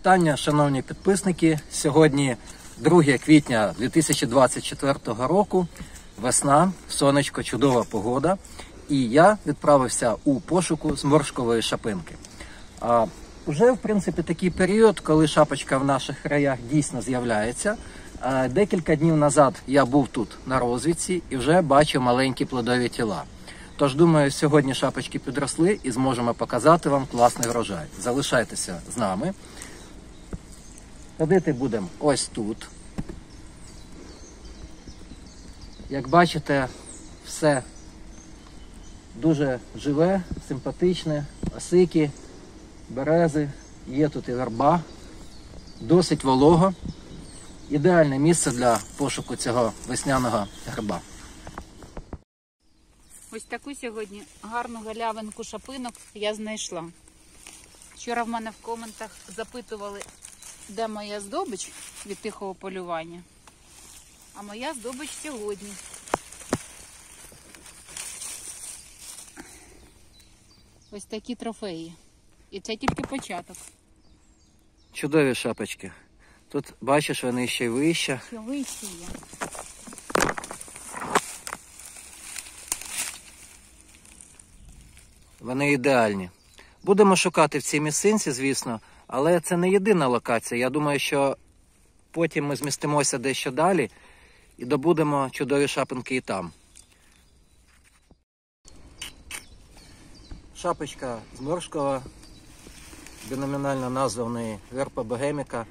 Вітання, шановні підписники. Сьогодні 2 квітня 2024 року. Весна, сонечко, чудова погода. І я відправився у пошуку зморшкової шапинки. Уже, в принципі, такий період, коли шапочка в наших краях дійсно з'являється. Декілька днів назад я був тут на розвідці і вже бачив маленькі плодові тіла. Тож, думаю, сьогодні шапочки підросли і зможемо показати вам класний врожай. Залишайтеся з нами. Ходити будемо ось тут. Як бачите, все дуже живе, симпатичне, осики, берези, є тут і верба, досить волого. Ідеальне місце для пошуку цього весняного гриба. Ось таку сьогодні гарну галявинку шапинок я знайшла. Вчора в мене в коментах запитували, де моя здобич від тихого полювання. А моя здобич сьогодні. Ось такі трофеї. І це тільки початок. Чудові шапочки. Тут, бачиш, вони ще й вище. Ще вище є. Вони ідеальні. Будемо шукати в цій місцинці, звісно, але це не єдина локація. Я думаю, що потім ми змістимося дещо далі і добудемо чудові шапинки і там. Шапочка зморшкова, біномінальна назва в неї Верба богеміка.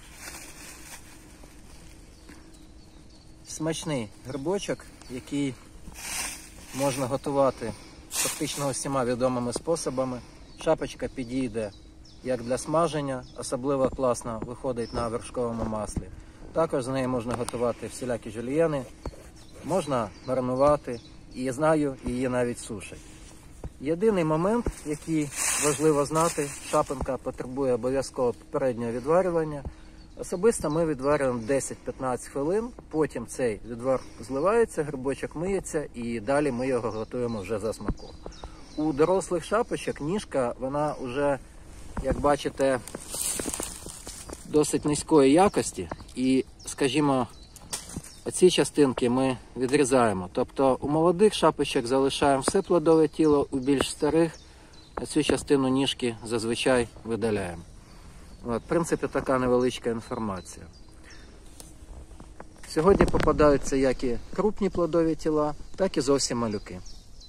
Смачний грибочок, який можна готувати фактично усіма відомими способами. Шапочка підійде як для смаження, особливо класно виходить на вершковому маслі. Також з неї можна готувати всілякі жульєни, можна маринувати, і знаю, її навіть сушать. Єдиний момент, який важливо знати, шапинка потребує обов'язково попереднього відварювання. Особисто ми відварюємо 10-15 хвилин, потім цей відвар зливається, грибочок миється і далі ми його готуємо вже за смаком. У дорослих шапочок ніжка, вона вже, як бачите, досить низької якості і, скажімо, оці частинки ми відрізаємо. Тобто у молодих шапочок залишаємо все плодове тіло, у більш старих цю частину ніжки зазвичай видаляємо. От, в принципі, така невеличка інформація. Сьогодні попадаються як і крупні плодові тіла, так і зовсім малюки.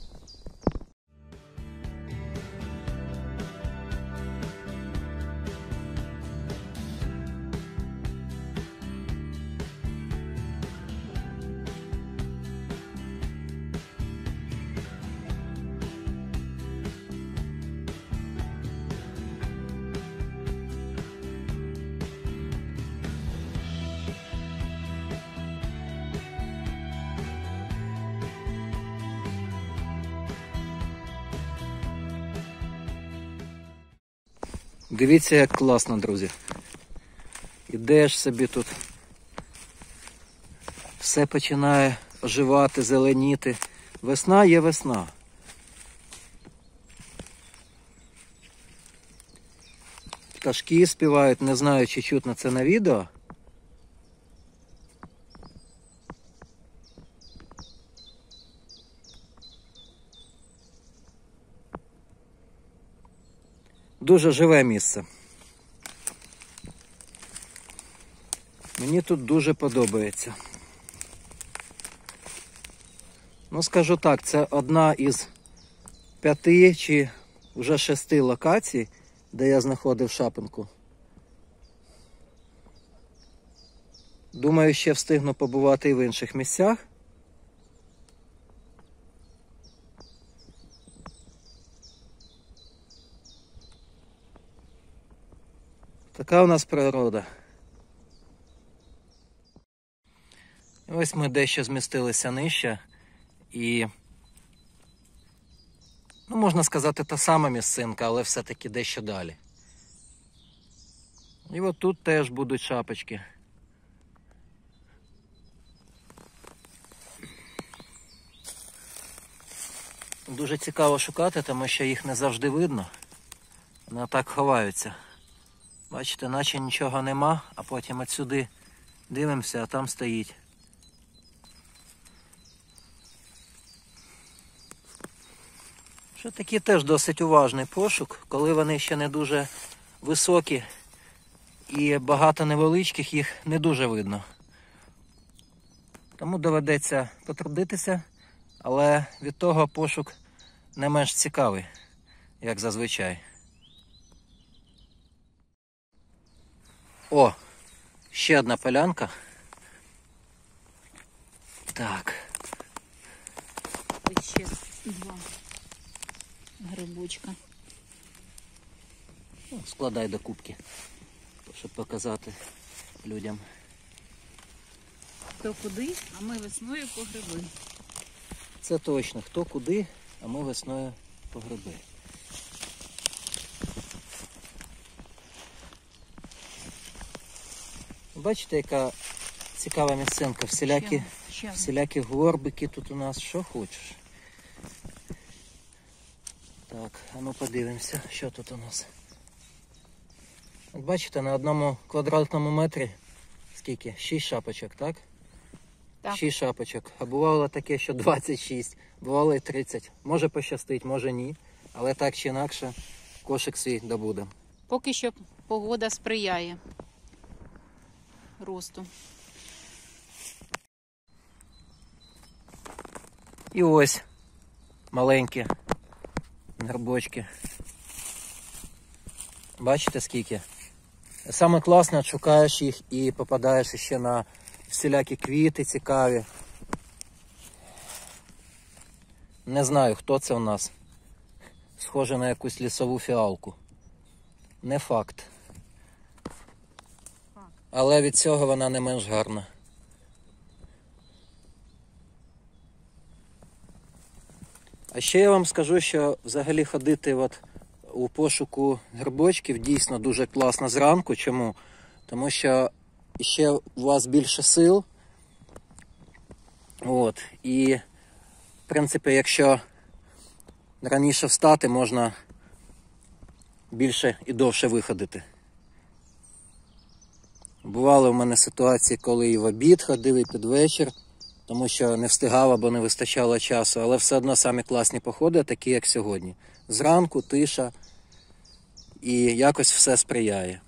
Дивіться, як класно, друзі. Ідеш собі тут. Все починає оживати, зеленіти. Весна є весна. Пташки співають, не знаю, чи чутно це на відео. Дуже живе місце. Мені тут дуже подобається. Ну, скажу так, це одна із 5 чи вже 6 локацій, де я знаходив шапинку. Думаю, ще встигну побувати і в інших місцях. Така у нас природа. Ось ми дещо змістилися нижче і, ну, можна сказати, та сама місцинка, але все-таки дещо далі. І от тут теж будуть шапочки. Дуже цікаво шукати, тому що їх не завжди видно. Вони так ховаються. Бачите, наче нічого нема, а потім отсюди дивимося, а там стоїть. Що такий теж досить уважний пошук, коли вони ще не дуже високі і багато невеличких, їх не дуже видно. Тому доведеться потрудитися, але від того пошук не менш цікавий, як зазвичай. О, ще одна полянка. Так. Ось ще два грибочка. Складай до кубки, щоб показати людям. Хто куди, а ми весною по гриби. Це точно, хто куди, а ми весною по гриби. Бачите, яка цікава місцинка, всілякі горбики тут у нас, що хочеш. Так, а ну подивимося, що тут у нас. От бачите, на одному квадратному метрі скільки? 6 шапочок, так? Так. 6 шапочок. А бувало таке, що 26, бувало і 30. Може пощастить, може ні. Але так чи інакше кошик свій добуде. Поки що погода сприяє росту. І ось маленькі грибочки. Бачите скільки? Саме класно, шукаєш їх і попадаєш ще на всілякі квіти цікаві. Не знаю, хто це у нас. Схоже на якусь лісову фіалку. Не факт. Але від цього вона не менш гарна. А ще я вам скажу, що взагалі ходити у пошуку грибочків дійсно дуже класно зранку. Чому? Тому що ще у вас більше сил. І, в принципі, якщо раніше встати, можна більше і довше виходити. Бували в мене ситуації, коли і в обід ходив, і під вечір, тому що не встигав або не вистачало часу, але все одно самі класні походи, такі як сьогодні. Зранку, тиша, і якось все сприяє.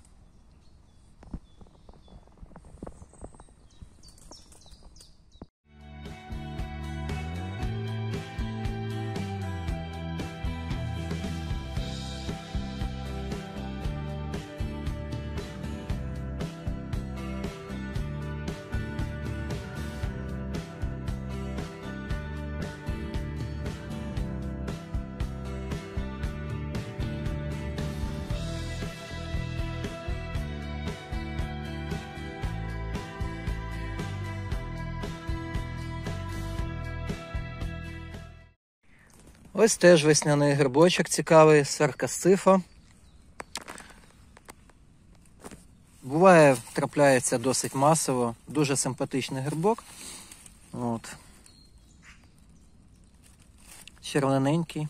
Ось теж весняний грибочок цікавий, саркасцифа. Буває, трапляється досить масово, дуже симпатичний грибок. Червоненький.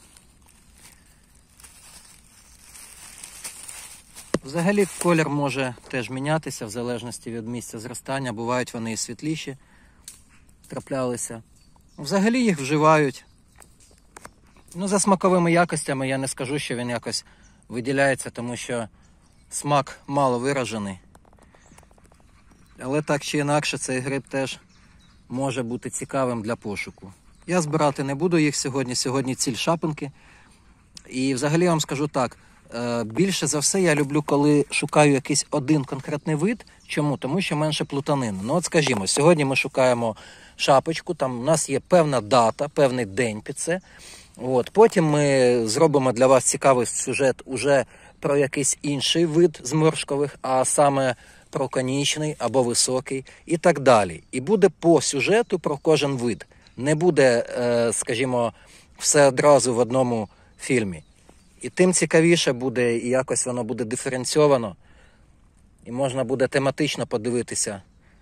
Взагалі колір може теж мінятися в залежності від місця зростання. Бувають вони і світліші, траплялися. Взагалі їх вживають. За смаковими якостями я не скажу, що він якось виділяється, тому що смак мало виражений. Але так чи інакше цей гриб теж може бути цікавим для пошуку. Я збирати не буду їх сьогодні ціль шапинки. І взагалі вам скажу так, більше за все я люблю, коли шукаю якийсь один конкретний вид. Чому? Тому що менше плутанини. От скажімо, сьогодні ми шукаємо шапочку, там у нас є певна дата, певний день під це. Потім ми зробимо для вас цікавий сюжет уже про якийсь інший вид зморшкових, а саме про конічний або високий і так далі. І буде по сюжету про кожен вид. Не буде, скажімо, все одразу в одному фільмі. І тим цікавіше буде, і якось воно буде диференційовано, і можна буде тематично подивитися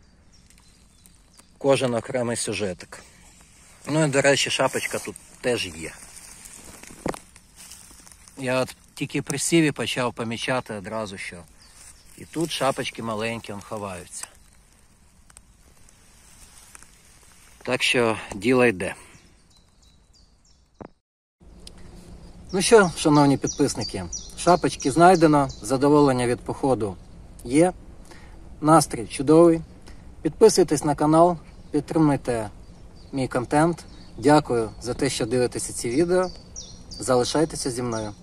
кожен окремий сюжетик. І, до речі, шапочка тут теж є. Я тільки при сіві почав помічати одразу, що І тут шапочки маленькі ховаються. Так що діло йде. Ну що, шановні підписники, шапочки знайдено, задоволення від походу є, настрій чудовий. Підписуйтесь на канал, підтримуйте мій контент. Дякую за те, що дивитеся ці відео. Залишайтеся зі мною.